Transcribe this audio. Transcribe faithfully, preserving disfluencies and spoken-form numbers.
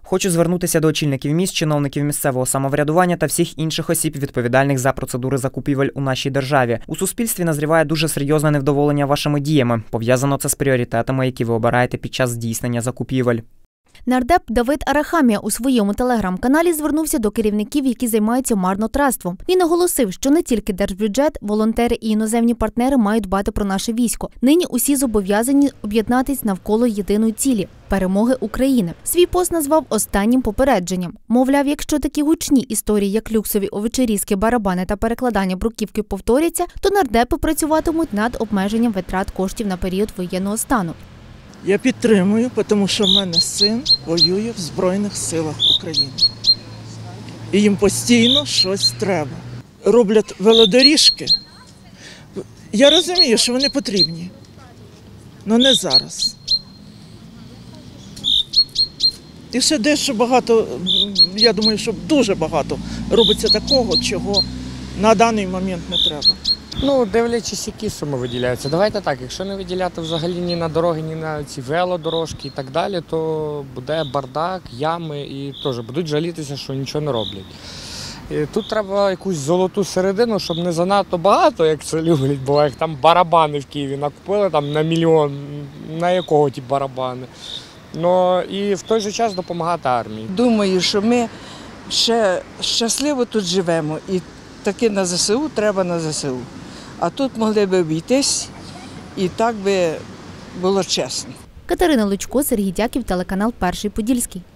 Хочу звернутися до очільників міст, чиновників місцевого самоврядування та всіх інших осіб, відповідальних за процедури закупівель у нашій державі. У суспільстві назріває дуже серйозне невдоволення вашими діями. Пов'язано це з пріоритетами, які ви обираєте під час здійснення закупівель. Нардеп Давид Арахамія у своєму телеграм-каналі звернувся до керівників, які займаються марнотратством. Він оголосив, що не тільки держбюджет, волонтери і іноземні партнери мають дбати про наше військо. Нині усі зобов'язані об'єднатись навколо єдиної цілі – перемоги України. Свій пост назвав останнім попередженням. Мовляв, якщо такі гучні історії, як люксові овечерізки, барабани та перекладання бруківки повторяться, то нардепи працюватимуть над обмеженням витрат коштів на період воєнного стану. Я підтримую, тому що в мене син воює в Збройних силах України. І їм постійно щось треба. Роблять велодоріжки. Я розумію, що вони потрібні, але не зараз. І ще дещо багато, я думаю, що дуже багато робиться такого, чого на даний момент не треба. Ну, дивлячись, які суми виділяються. Давайте так, якщо не виділяти взагалі ні на дороги, ні на ці велодорожки і так далі, то буде бардак, ями і теж будуть жалітися, що нічого не роблять. І тут треба якусь золоту середину, щоб не занадто багато, як це люблять, бо як там барабани в Києві накупили там на мільйон, на якого ті барабани. Ну і в той же час допомагати армії. Думаю, що ми ще щасливо тут живемо і таки на ЗСУ треба на ЗСУ. А тут могли б обійтись, і так би було чесно. Катерина Лучко, Сергій Дяків, телеканал «Перший Подільський».